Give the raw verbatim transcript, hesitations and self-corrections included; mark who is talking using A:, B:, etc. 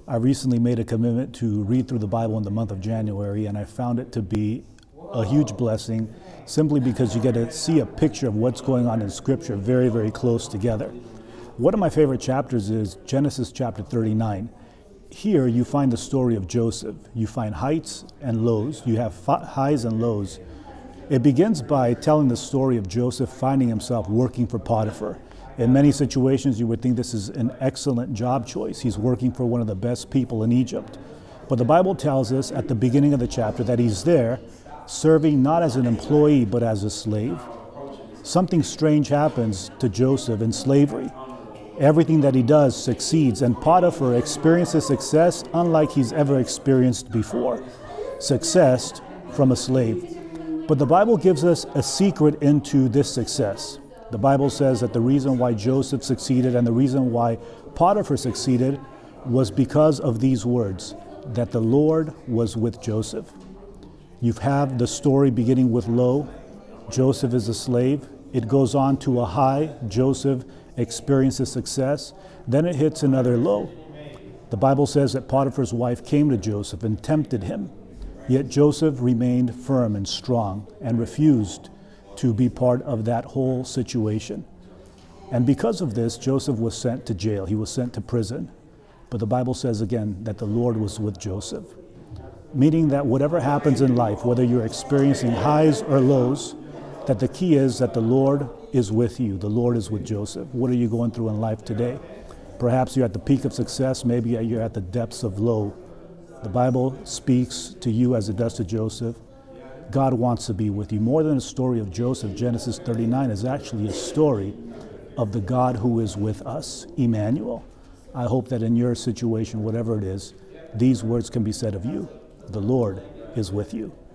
A: I recently made a commitment to read through the Bible in the month of January, and I found it to be a huge blessing simply because you get to see a picture of what's going on in Scripture very, very close together. One of my favorite chapters is Genesis chapter thirty-nine. Here you find the story of Joseph. You find heights and lows. You have highs and lows. It begins by telling the story of Joseph finding himself working for Potiphar. In many situations, you would think this is an excellent job choice. He's working for one of the best people in Egypt. But the Bible tells us at the beginning of the chapter that he's there serving not as an employee, but as a slave. Something strange happens to Joseph in slavery. Everything that he does succeeds, and Potiphar experiences success unlike he's ever experienced before. Success from a slave. But the Bible gives us a secret into this success. The Bible says that the reason why Joseph succeeded and the reason why Potiphar succeeded was because of these words, that the Lord was with Joseph. You have the story beginning with low. Joseph is a slave. It goes on to a high. Joseph experiences success. Then it hits another low. The Bible says that Potiphar's wife came to Joseph and tempted him. Yet Joseph remained firm and strong and refused to be part of that whole situation. And because of this, Joseph was sent to jail. He was sent to prison. But the Bible says again that the Lord was with Joseph. Meaning that whatever happens in life, whether you're experiencing highs or lows, that the key is that the Lord is with you. The Lord is with Joseph. What are you going through in life today? Perhaps you're at the peak of success. Maybe you're at the depths of low. The Bible speaks to you as it does to Joseph. God wants to be with you. More than a story of Joseph, Genesis thirty-nine is actually a story of the God who is with us, Emmanuel. I hope that in your situation, whatever it is, these words can be said of you. The Lord is with you.